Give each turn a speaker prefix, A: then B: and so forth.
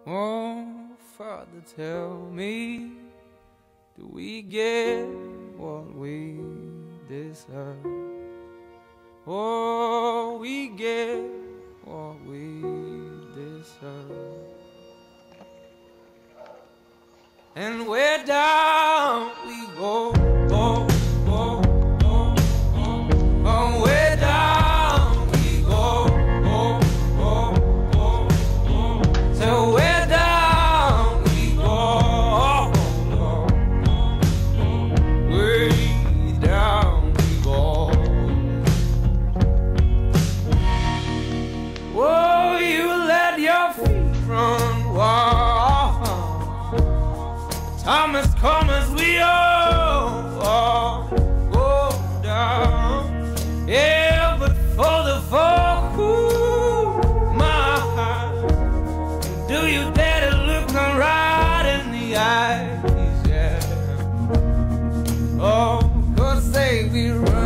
A: Oh, Father, tell me, do we get what we deserve? Oh, we get what we deserve. And where down we go, oh, oh, oh, oh, oh, where down we go, oh, oh, oh, oh, so where down we go, oh, oh, oh, way down we go. Oh, you let your feet run wild. Time has come as we all go down. Yeah, but for the fall, my heart, do you dare to look me right in the eyes? Yeah. Oh, 'cause say we run.